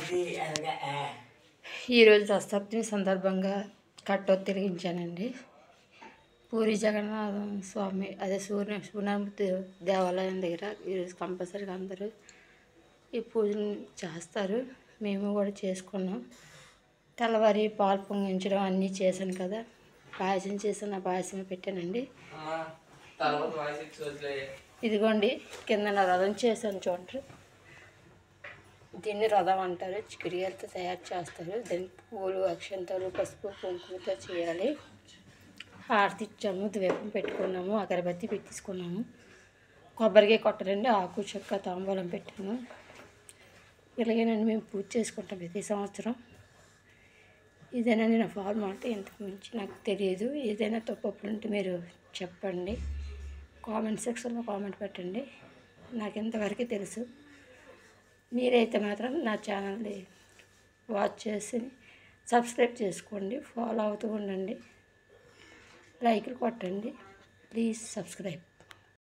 ఈరోజు దశసప్తమి సందర్భంగా కట్టొత్తి తిరిగించానండి. పూరి జగన్నాథ స్వామి అదే సూర్యమూర్తి దేవాలయం దగ్గర ఈరోజు కంపల్సరీగా అందరూ ఈ పూజలు చేస్తారు. మేము కూడా చేసుకున్నాం. తెల్లవారి పాలు పొంగించడం అన్నీ చేశాను కదా. పాయసం చేసిన పాయసం పెట్టానండి. ఇదిగోండి కింద రథం చేశాను చూడండి. దీన్ని రథం అంటారు. చికిరియాలతో తయారు చేస్తారు. దీనికి పూలు, అక్షంతలు, పసుపు, కుంకుమతో చేయాలి. హారతి ఇచ్చాము, ద్వీపం పెట్టుకున్నాము, అగరబత్తి పెట్టించుకున్నాము. కొబ్బరికాయ కొట్టరండి, ఆకు చెక్క తాంబూలం పెట్టాను. ఇలాగేనండి మేము పూజ చేసుకుంటాం ప్రతి సంవత్సరం. ఇదేనండి నా ఫార్మాట్. ఇంతకు మించి నాకు తెలియదు. ఏదైనా తప్పప్పుడు ఉంటే మీరు చెప్పండి, కామెంట్ సెక్షన్లో కామెంట్ పెట్టండి. నాకు ఇంతవరకు తెలుసు. మీరైతే మాత్రం నా ఛానల్ని వాచ్ చేసి సబ్స్క్రైబ్ చేసుకోండి, ఫాలో అవుతూ ఉండండి, లైక్లు కొట్టండి. Please subscribe.